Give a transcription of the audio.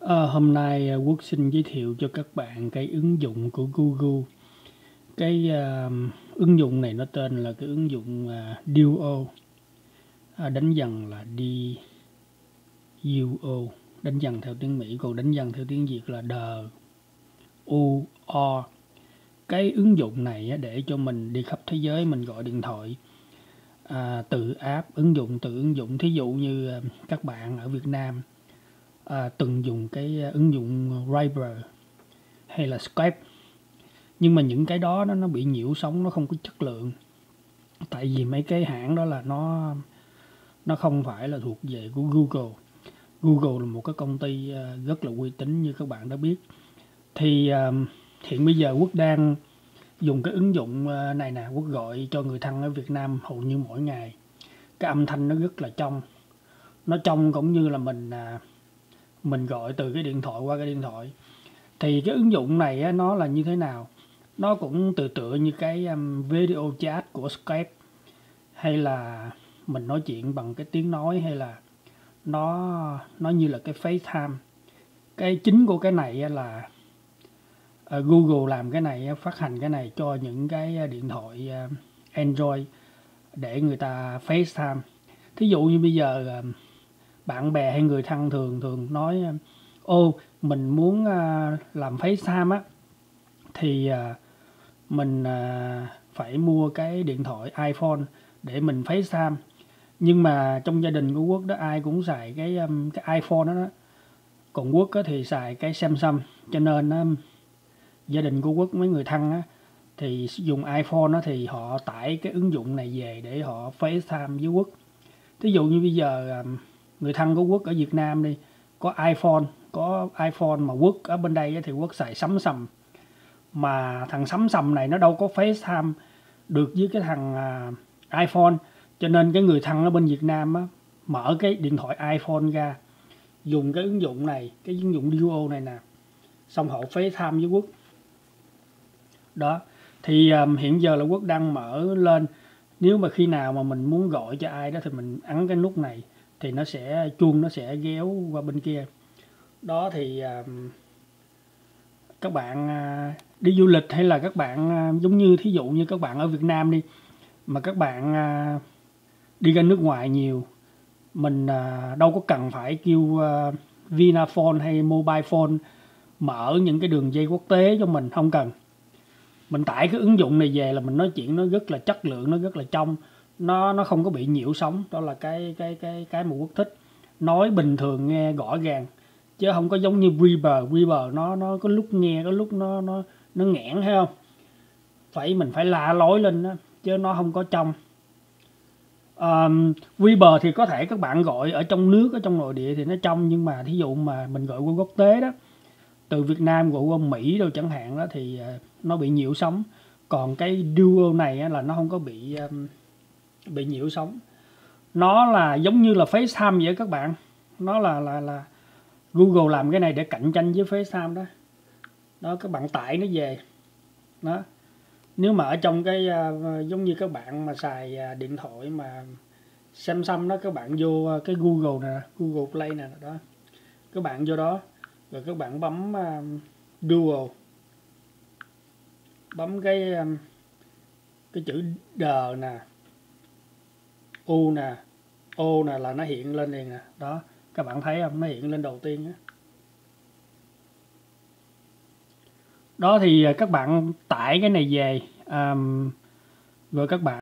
Hôm nay Quốc xin giới thiệu cho các bạn cái ứng dụng của Google. Cái ứng dụng này nó tên là cái ứng dụng Duo, đánh dần là DUO, đánh dần theo tiếng Mỹ, còn đánh dần theo tiếng Việt là DUO. Cái ứng dụng này để cho mình đi khắp thế giới, mình gọi điện thoại từ app, ứng dụng. Thí dụ như các bạn ở Việt Nam từng dùng cái ứng dụng Viber hay là Skype, nhưng mà những cái đó nó bị nhiễu sóng, nó không có chất lượng, tại vì mấy cái hãng đó là nó không phải là thuộc về của Google. Google là một cái công ty rất là uy tín như các bạn đã biết. Thì hiện bây giờ Quốc đang dùng cái ứng dụng này nè. Quốc gọi cho người thân ở Việt Nam hầu như mỗi ngày. Cái âm thanh nó rất là trong, nó trong cũng như là mình gọi từ cái điện thoại qua cái điện thoại. Thì cái ứng dụng này nó là như thế nào? Nó cũng tựa như cái video chat của Skype, hay là mình nói chuyện bằng cái tiếng nói, hay là nó như là cái FaceTime. Cái chính của cái này là Google làm cái này, phát hành cái này cho những cái điện thoại Android để người ta FaceTime. Thí dụ như bây giờ bạn bè hay người thân thường nói mình muốn làm FaceTime á, thì mình phải mua cái điện thoại iPhone để mình FaceTime. Nhưng mà trong gia đình của Quốc đó ai cũng xài cái iPhone đó, còn Quốc thì xài cái Samsung, cho nên gia đình của Quốc, mấy người thân thì dùng iPhone thì họ tải cái ứng dụng này về để họ FaceTime với Quốc. Thí dụ như bây giờ người thân của Quốc ở Việt Nam đi, có iPhone mà Quốc ở bên đây thì Quốc xài Samsung, mà thằng Samsung này nó đâu có FaceTime được với cái thằng iPhone, cho nên cái người thân ở bên Việt Nam mở cái điện thoại iPhone ra, dùng cái ứng dụng này, cái ứng dụng Duo này nè, xong họ FaceTime với Quốc đó. Thì hiện giờ là Quốc đang mở lên. Nếu mà khi nào mà mình muốn gọi cho ai đó thì mình ấn cái nút này thì chuông nó sẽ réo qua bên kia đó. Thì các bạn đi du lịch, hay là các bạn giống như thí dụ như các bạn ở Việt Nam đi, mà các bạn đi ra nước ngoài nhiều, mình đâu có cần phải kêu Vinaphone hay Mobile Phone mở những cái đường dây quốc tế cho mình, không cần. Mình tải cái ứng dụng này về là mình nói chuyện nó rất là chất lượng, nó rất là trong, nó không có bị nhiễu sóng. Đó là cái mà Quốc thích. Nói bình thường nghe rõ ràng, chứ không có giống như Viber nó có lúc nghe, có lúc nó nghẽn, thấy không? Mình phải la lối lên đó, chứ nó không có trong. Viber thì có thể các bạn gọi ở trong nước, ở trong nội địa thì nó trong, nhưng mà thí dụ mà mình gọi qua quốc tế đó, từ Việt Nam gọi qua Mỹ đâu chẳng hạn đó, thì nó bị nhiễu sóng. Còn cái Duo này là nó không có bị nhiễu sóng. Nó là giống như là FaceTime vậy các bạn. Nó là Google làm cái này để cạnh tranh với FaceTime đó. Đó, các bạn tải nó về đó. Nếu mà ở trong cái giống như các bạn mà xài điện thoại mà Samsung đó, các bạn vô cái Google nè, Google Play nè đó, các bạn vô đó rồi các bạn bấm Duo, bấm cái chữ D nè, U nè, O nè, là nó hiện lên liền nè đó. Các bạn thấy không, nó hiện lên đầu tiên đó. Thì các bạn tải cái này về, rồi các bạn